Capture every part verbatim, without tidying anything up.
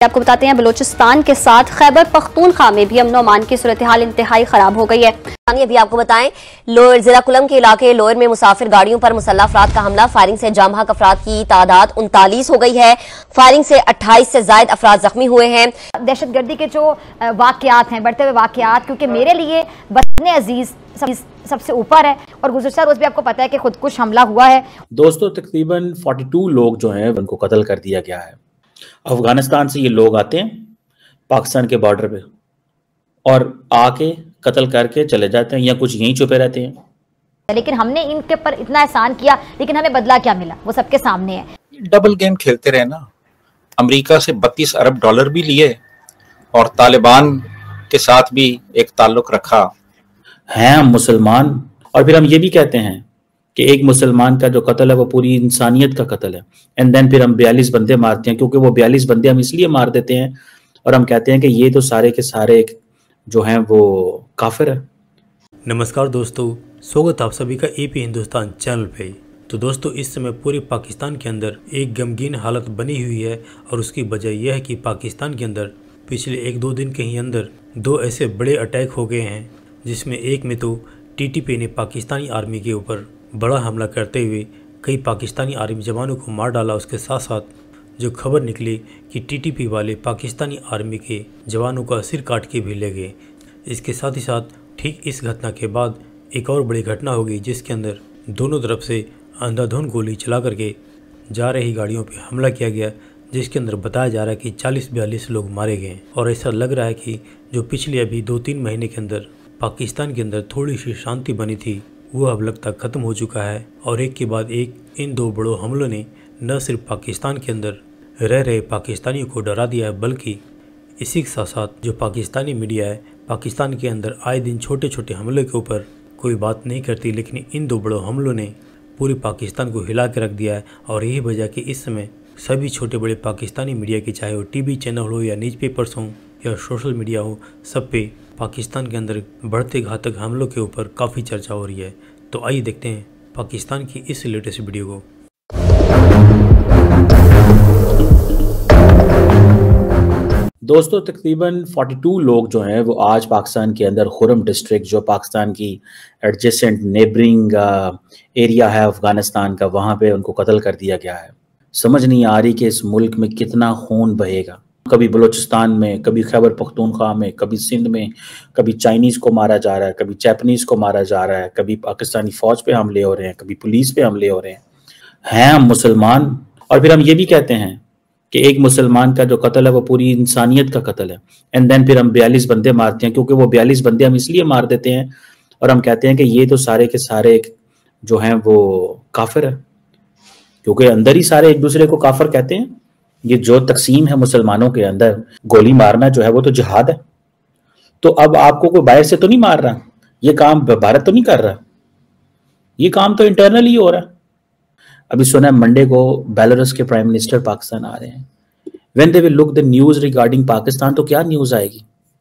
आपको बताते हैं बलूचिस्तान के साथ खैबर पख्तूनख्वा में भी अमन अमान की सूरत हाल इंतहाई खराब हो गई है। अभी आपको बताएं, लोअर जिला कुलम के इलाके लोअर में मुसाफिर गाड़ियों पर मुसल्लह अफराद का हमला। फायरिंग से जाम हक अफराद की तादाद उनतालीस हो गई है। फायरिंग से अट्ठाईस से जायद अफराद जख्मी हुए हैं। दहशतगर्दी के जो वाकयात हैं, बढ़ते हुए वाकयात, क्योंकि मेरे लिए वतन अजीज सबसे ऊपर है और गुज़श्ता रोज भी आपको पता है कि खुदकुश हमला हुआ है। दोस्तों, तकरीबन बयालीस लोग जो हैं उनको कत्ल कर दिया गया है। अफगानिस्तान से ये लोग आते हैं पाकिस्तान के बॉर्डर पे और आके कत्ल करके चले जाते हैं या कुछ यहीं छुपे रहते हैं। लेकिन हमने इनके पर इतना एहसान किया, लेकिन हमें बदला क्या मिला वो सबके सामने है। डबल गेम खेलते रहे ना। अमेरिका से बत्तीस अरब डॉलर भी लिए और तालिबान के साथ भी एक ताल्लुक रखा। हैं हम मुसलमान और फिर हम ये भी कहते हैं कि एक मुसलमान का जो कत्ल है वो पूरी इंसानियत का कत्ल है। एंड देन फिर हम बयालीस बंदे मारते हैं, क्योंकि वो बयालीस बंदे हम इसलिए मार देते हैं और हम कहते हैं कि ये तो सारे के सारे जो हैं वो काफिर है। नमस्कार दोस्तों, स्वागत आप सभी का एपी हिंदुस्तान चैनल पे। तो दोस्तों, इस समय पूरे पाकिस्तान के अंदर एक गमगीन हालत बनी हुई है और उसकी वजह यह है कि पाकिस्तान के अंदर पिछले एक दो दिन के ही अंदर दो ऐसे बड़े अटैक हो गए हैं, जिसमें एक में तो टीटीपी ने पाकिस्तानी आर्मी के ऊपर बड़ा हमला करते हुए कई पाकिस्तानी आर्मी जवानों को मार डाला। उसके साथ साथ जो खबर निकली कि टीटीपी वाले पाकिस्तानी आर्मी के जवानों का सिर काट के भी ले गए। इसके साथ ही साथ ठीक इस घटना के बाद एक और बड़ी घटना हो गई, जिसके अंदर दोनों तरफ से अंधाधुंध गोली चला करके जा रही गाड़ियों पर हमला किया गया, जिसके अंदर बताया जा रहा है कि चालीस बयालीस लोग मारे गए। और ऐसा लग रहा है कि जो पिछले अभी दो तीन महीने के अंदर पाकिस्तान के अंदर थोड़ी सी शांति बनी थी, वो अब लगता ख़त्म हो चुका है। और एक के बाद एक इन दो बड़ों हमलों ने न सिर्फ पाकिस्तान के अंदर रह रहे पाकिस्तानियों को डरा दिया है, बल्कि इसी के साथ साथ जो पाकिस्तानी मीडिया है पाकिस्तान के अंदर आए दिन छोटे छोटे हमलों के ऊपर कोई बात नहीं करती, लेकिन इन दो बड़ों हमलों ने पूरी पाकिस्तान को हिला के रख दिया है। और यही वजह कि इस समय सभी छोटे बड़े पाकिस्तानी मीडिया के, चाहे वो टीवी चैनल हो या न्यूज़ पेपर्स हों या सोशल मीडिया हो, सब पे पाकिस्तान के अंदर बढ़ते घातक हमलों के ऊपर काफ़ी चर्चा हो रही है। तो आइए देखते हैं पाकिस्तान की इस लेटेस्ट वीडियो को। दोस्तों, तकरीबन बयालीस लोग जो हैं वो आज पाकिस्तान के अंदर खुरम डिस्ट्रिक्ट, जो पाकिस्तान की एडजेसेंट नेबरिंग एरिया है अफगानिस्तान का, वहाँ पे उनको कत्ल कर दिया गया है। समझ नहीं आ रही कि इस मुल्क में कितना खून बहेगा। कभी बलूचिस्तान में, कभी खैबर पख्तूनख्वा में, कभी सिंध में, कभी चाइनीज़ को मारा जा रहा है, कभी जापानीज़ को मारा जा रहा है, कभी पाकिस्तानी फ़ौज पे हमले हो रहे हैं, कभी पुलिस पे हमले हो रहे हैं। हैं हम मुसलमान और फिर हम ये भी कहते हैं कि एक मुसलमान का जो कत्ल है वो पूरी इंसानियत का कत्ल है। एंड देन फिर हम बयालीस बंदे मारते हैं, क्योंकि वो बयालीस बंदे हम इसलिए मार देते हैं और हम कहते हैं कि ये तो सारे के सारे जो हैं वो काफिर है, क्योंकि अंदर ही सारे एक दूसरे को काफिर कहते हैं। ये जो तकसीम है मुसलमानों के अंदर, गोली मारना जो है वो तो जिहाद है। तो अब आपको कोई बाहर से तो नहीं मार रहा, ये काम भारत तो नहीं कर रहा, ये काम तो इंटरनल ही हो रहा है। अभी सुना है मंडे को बेलारूस के प्राइम मिनिस्टर पाकिस्तान आ रहे हैं। When they will look the news regarding Pakistan, तो क्या न्यूज आएगी?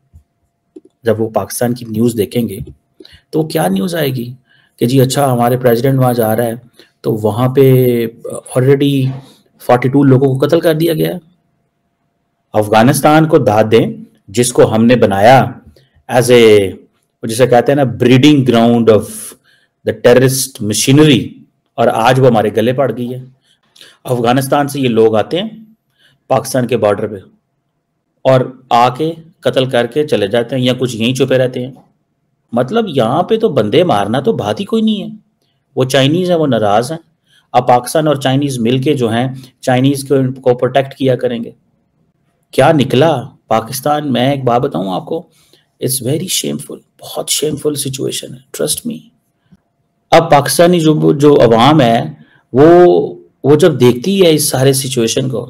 जब वो पाकिस्तान की न्यूज देखेंगे तो क्या न्यूज आएगी कि जी अच्छा हमारे प्रेसिडेंट वहां जा रहा है, तो वहां पे ऑलरेडी बयालीस लोगों को कत्ल कर दिया गया। अफगानिस्तान को दाद दें, जिसको हमने बनाया एज ए, जिसे कहते हैं ना, breeding ground of the terrorist machinery, और आज वो हमारे गले पड़ गई है। अफगानिस्तान से ये लोग आते हैं पाकिस्तान के बॉर्डर पे और आके कत्ल करके चले जाते हैं या कुछ यहीं छुपे रहते हैं। मतलब यहाँ पे तो बंदे मारना तो बात ही कोई नहीं है। वो चाइनीज़ है, वो नाराज़ हैं। अब पाकिस्तान और चाइनीज़ मिलके जो हैं चाइनीज़ को, को प्रोटेक्ट किया करेंगे। क्या निकला पाकिस्तान? मैं एक बात बताऊं आपको, इट्स वेरी शेमफुल, बहुत शेमफुल सिचुएशन है, ट्रस्ट मी। अब पाकिस्तानी जो जो अवाम है वो वो जब देखती है इस सारे सिचुएशन को,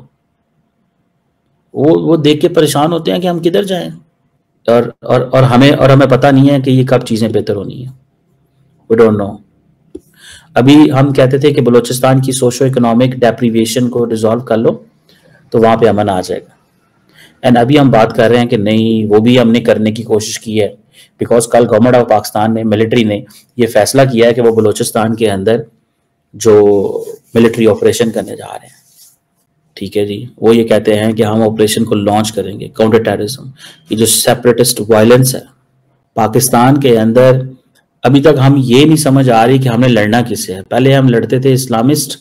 वो वो देख के परेशान होते हैं कि हम किधर जाएं, और और और हमें और हमें पता नहीं है कि ये कब चीज़ें बेहतर होनी है। We don't know. अभी हम कहते थे कि बलूचिस्तान की सोशो इकोनॉमिक डेप्रीवेशन को रिजॉल्व कर लो तो वहाँ पे अमन आ जाएगा। एंड अभी हम बात कर रहे हैं कि नहीं, वो भी हमने करने की कोशिश की है, बिकॉज कल गवर्नमेंट ऑफ पाकिस्तान ने, मिलिट्री ने ये फैसला किया है कि वो बलूचिस्तान के अंदर जो मिलिट्री ऑपरेशन करने जा रहे हैं। ठीक है जी, वो ये कहते हैं कि हम ऑपरेशन को लॉन्च करेंगे, काउंटर टेररिज्म, ये जो सेपरेटिस्ट वायलेंस है पाकिस्तान के अंदर। अभी तक हम ये नहीं समझ आ रही कि हमें लड़ना किससे है। पहले हम लड़ते थे इस्लामिस्ट,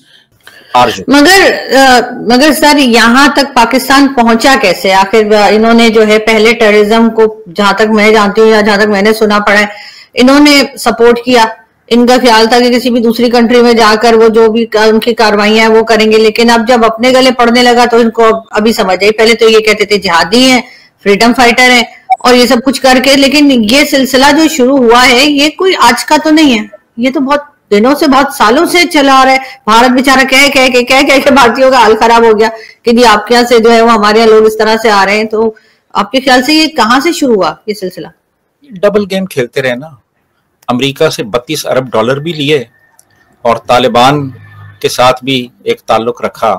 मगर आ, मगर सर यहाँ तक पाकिस्तान पहुंचा कैसे? आखिर इन्होंने जो है पहले टेररिज्म को, जहां तक मैं जानती हूँ या जहां तक मैंने सुना पड़ा है, इन्होंने सपोर्ट किया। इनका ख्याल था कि किसी भी दूसरी कंट्री में जाकर वो जो भी उनकी कार्रवाइयां हैं वो करेंगे, लेकिन अब जब अपने गले पड़ने लगा तो इनको अभी समझ आई। पहले तो ये कहते थे जिहादी हैं, फ्रीडम फाइटर हैं और ये सब कुछ करके, लेकिन ये सिलसिला जो शुरू हुआ है ये कोई आज का तो नहीं है, ये तो बहुत दिनों से, बहुत सालों से चला आ रहा है। भारत बेचारा कह कह के कह कह के भारतीयों का हाल खराब हो गया कि जी आपके यहाँ से जो है वो हमारे यहाँ लोग इस तरह से आ रहे हैं। तो आपके ख्याल से ये कहाँ से शुरू हुआ ये सिलसिला? डबल गेम खेलते रहे ना। अमेरिका से बत्तीस अरब डॉलर भी लिए और तालिबान के साथ भी एक ताल्लुक रखा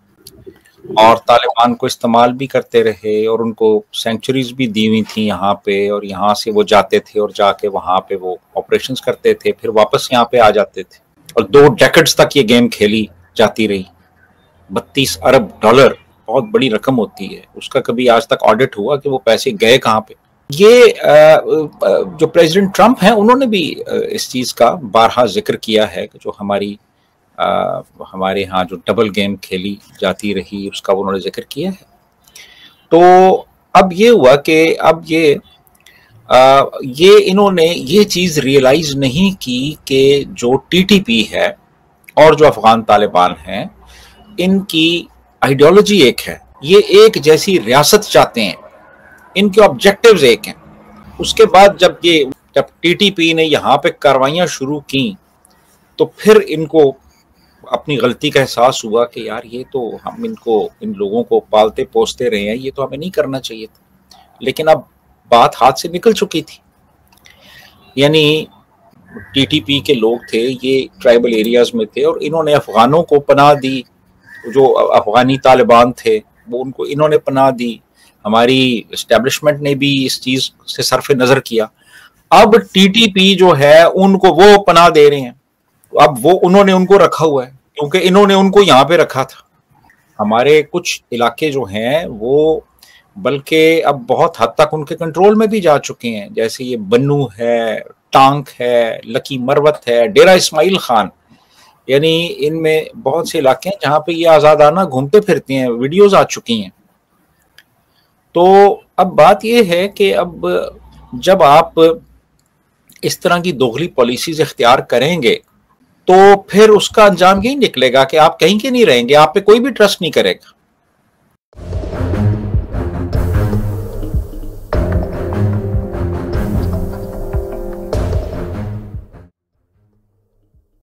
और तालिबान को इस्तेमाल भी करते रहे और उनको सेंचुरीज भी दी हुई थी यहाँ पे, और यहाँ से वो जाते थे और जाके वहाँ पे वो ऑपरेशंस करते थे, फिर वापस यहाँ पे आ जाते थे और दो डेकेड्स तक ये गेम खेली जाती रही। बत्तीस अरब डॉलर बहुत बड़ी रकम होती है, उसका कभी आज तक ऑडिट हुआ कि वो पैसे गए कहाँ पे? ये जो प्रेसिडेंट ट्रंप हैं उन्होंने भी इस चीज का बारहा जिक्र किया है कि जो हमारी आ, हमारे यहाँ जो डबल गेम खेली जाती रही उसका उन्होंने जिक्र किया है। तो अब ये हुआ कि अब ये आ, ये इन्होंने ये चीज रियलाइज नहीं की कि जो टीटीपी है और जो अफगान तालिबान हैं इनकी आइडियोलॉजी एक है, ये एक जैसी रियासत चाहते हैं, इनके ऑब्जेक्टिव्स एक हैं। उसके बाद जब ये जब टीटीपी ने यहाँ पे कार्रवाइयाँ शुरू की तो फिर इनको अपनी गलती का एहसास हुआ कि यार ये तो हम इनको इन लोगों को पालते पोसते रहे हैं, ये तो हमें नहीं करना चाहिए था। लेकिन अब बात हाथ से निकल चुकी थी, यानी टीटीपी के लोग थे, ये ट्राइबल एरियाज में थे और इन्होंने अफगानों को पनाह दी, जो अफगानी तालिबान थे वो उनको इन्होंने पनाह दी। हमारी एस्टेब्लिशमेंट ने भी इस चीज से सरफे नजर किया। अब टीटीपी जो है उनको वो पनाह दे रहे हैं, अब वो उन्होंने उनको रखा हुआ है क्योंकि इन्होंने उनको यहाँ पे रखा था। हमारे कुछ इलाके जो हैं वो बल्कि अब बहुत हद तक उनके कंट्रोल में भी जा चुके हैं, जैसे ये बन्नू है, टांक है, लकी मरवत है, डेरा इस्माइल खान, यानी इनमें बहुत से इलाके हैं जहाँ पे ये आज़ादाना घूमते फिरते हैं, वीडियोज आ चुकी हैं। तो अब बात ये है कि अब जब आप इस तरह की दोगली पॉलिसीज इख्तियार करेंगे तो फिर उसका अंजाम यही निकलेगा कि आप कहीं के नहीं रहेंगे, आप पे कोई भी ट्रस्ट नहीं करेगा।